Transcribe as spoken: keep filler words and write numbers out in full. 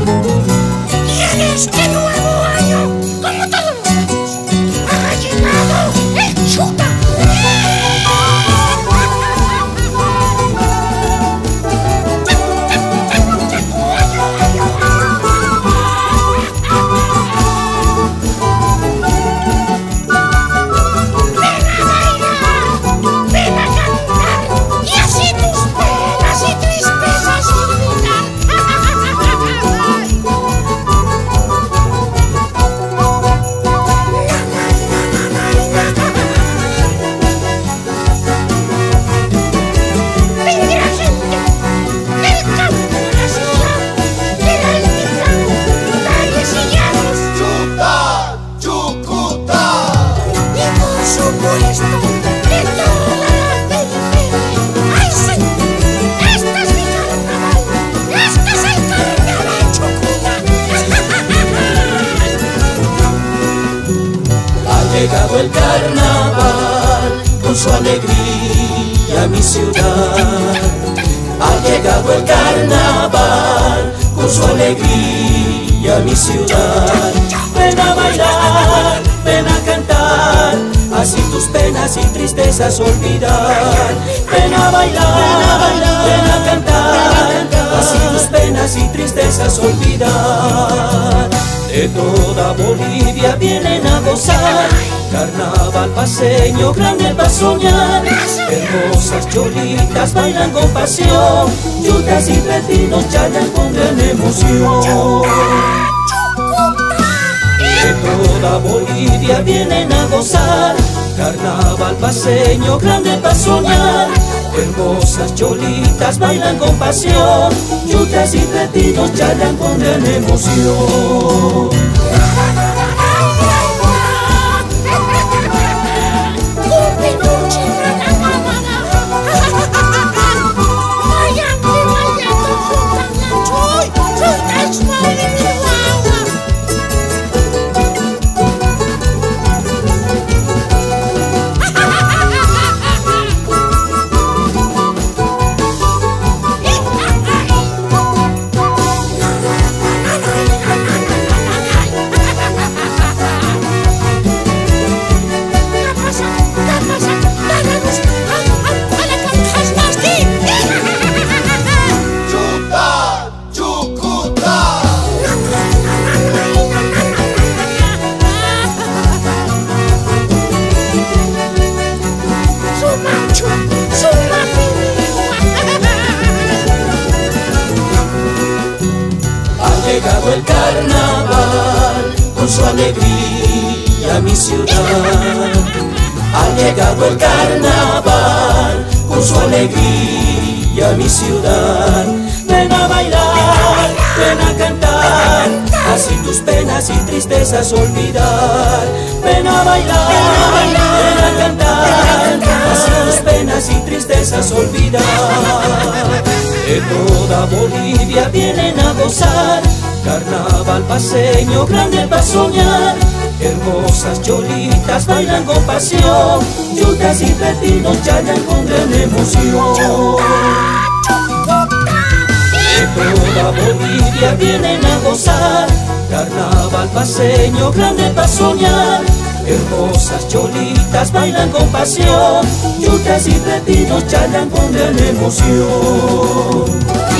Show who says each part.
Speaker 1: Y en este nuevo año, como todos los años, ha llegado el Chuta.
Speaker 2: Ha llegado el carnaval con su alegría a mi ciudad. Ha llegado el carnaval con su alegría a mi ciudad. Ven a bailar, ven a cantar, así tus penas y tristezas olvidar. Ven a bailar, ven a cantar, así tus penas y tristezas olvidar. De toda Bolivia vienen a gozar, carnaval paseño grande pa' soñar. Hermosas cholitas bailan con pasión, yutas y retinos chayan con gran emoción. De toda Bolivia vienen a gozar, carnaval paseño grande pa' soñar. Hermosas cholitas bailan con pasión, yutas y retinos chayan con gran emoción. Ha llegado el carnaval con su alegría a mi ciudad. Ha llegado el carnaval con su alegría a mi ciudad. Ven a bailar, ven a cantar, así tus penas y tristezas olvidar. Ven a bailar, ven a cantar, así tus penas y tristezas olvidar. De toda Bolivia vienen a gozar, carnaval paseño grande pa' soñar. Hermosas cholitas bailan con pasión, yutas y retinos chayan con gran emoción. De toda Bolivia vienen a gozar, carnaval paseño grande pa' soñar. Hermosas cholitas bailan con pasión, yutas y retinos chayan con gran emoción.